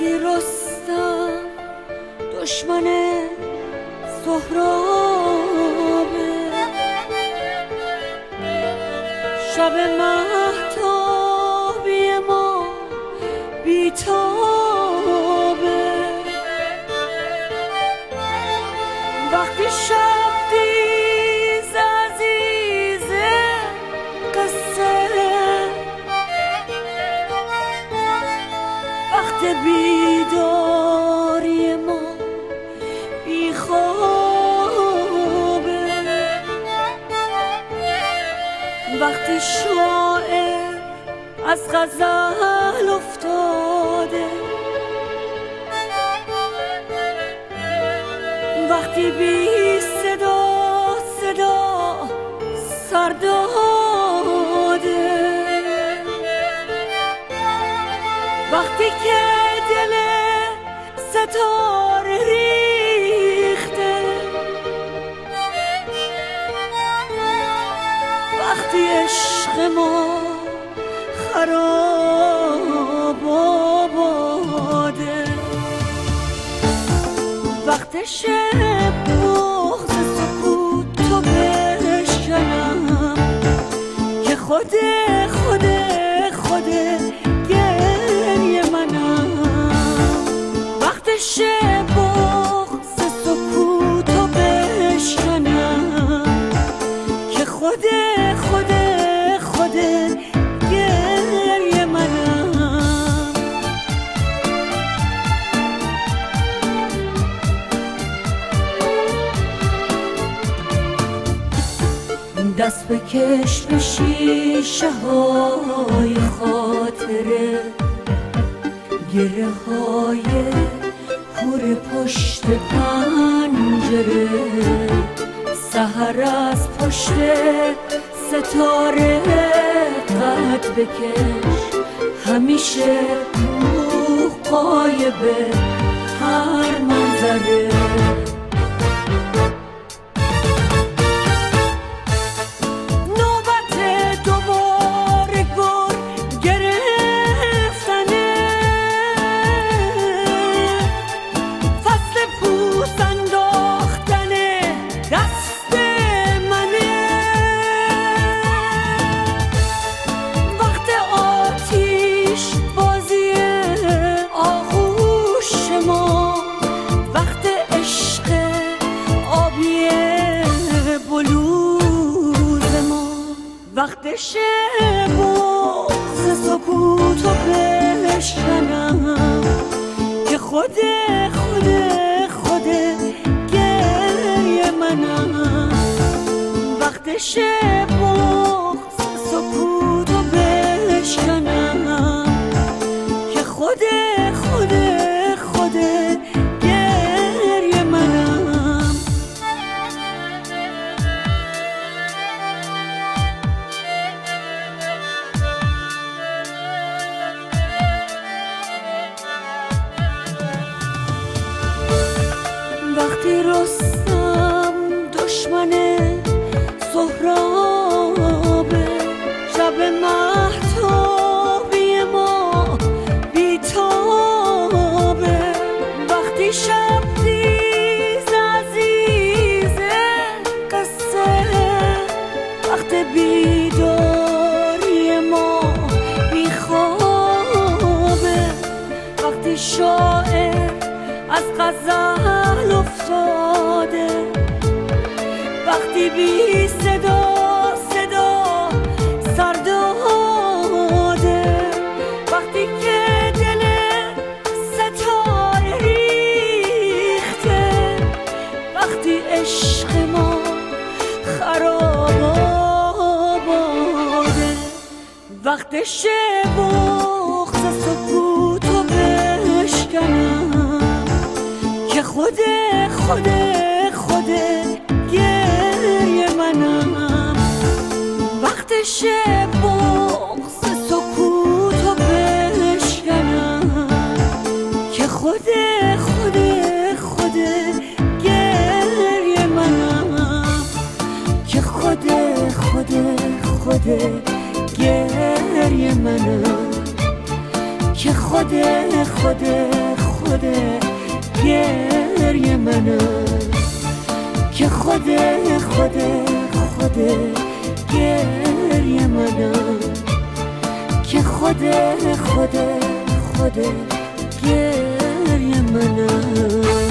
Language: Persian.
وقتی رستم دشمن سهرابه، شب مهتابی ما بیتابه، وقتی شب دیز عزیز قصه، وقت بیداری ما بیخوابه، وقتی شاعر از غزل افتاده، وقتی بی صدا صدا سر داده، وقتی که دل ستاره ریخته، وقتی عشق ما خراب آباده، وقت شب بغض سکوت تو بشکنم که خود گریه منم، وقت شب بغض سکوت تو بشکنم که خود گریه منم. دست بکش به شیشه های خاطره، گره های کور پشت پنجره، سحر از پشت ستاره قد بکش، همیشه روح قایبه هر منظره. وقت شب بغض سکوت رو بشکنم که خود گریه منم، وقت شب بغض سکوت رو بشکنم که خود گریه منم. وقتی رستم دشمن سهرابه، شب مهتابی ما بیتابه، وقتی شب دیز عزیز قصه، وقت بیداری ما بیخوابه، وقتی شاعر از غزل افتاده، وقتی بی صدا سر داده، وقتی که دل ستاره ریخته، وقتی عشق ما خراب آباده، وقت شب بغض سکوت رو بشکنم که خود گریه منم، وقت شب بغض سکوت رو بشکنم که خود گریه منم، که خود گریه منم، که خود گریه منم که خود گریه منم که خود گریه منم